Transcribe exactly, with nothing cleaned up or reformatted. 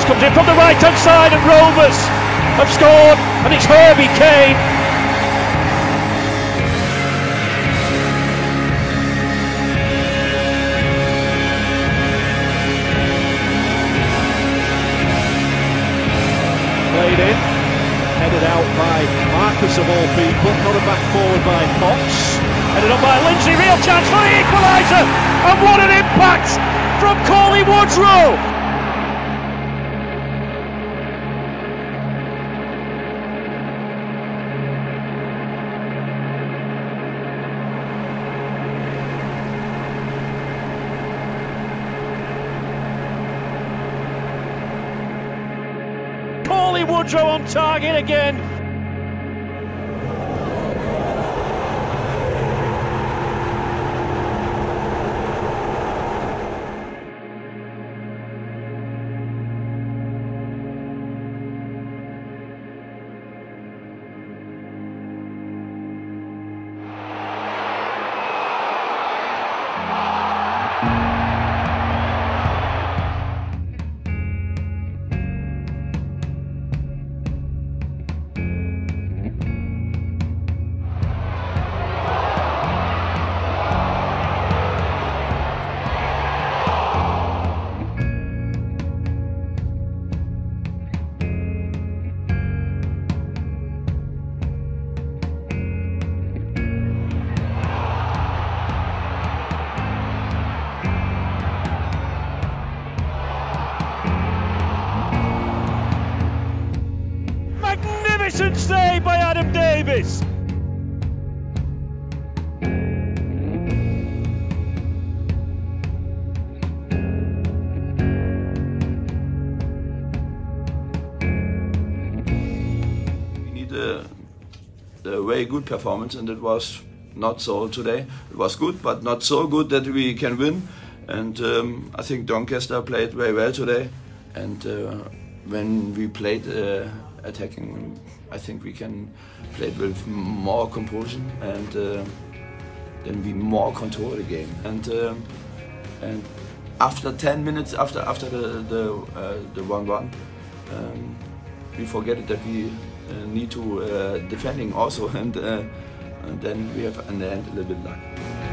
comes in from the right hand side and Rovers have scored, and it's Herbie Kane. Played in, headed out by Marcus of all people, not a back forward by Fox. Headed up by Lindsay, real chance for the equaliser, and what an impact from Cauley Woodrow! Cauley Woodrow on target again. Magnificent save by Adam Davis. We need a, a very good performance, and it was not so today. It was good, but not so good that we can win. And um, I think Doncaster played very well today. And uh, when we played uh, attacking, I think we can play with more composure, and uh, then we more control the game. And um, and after ten minutes, after after the the uh, the one one, um, we forget that we uh, need to uh, defending also, and, uh, and then we have in the end a little bit luck.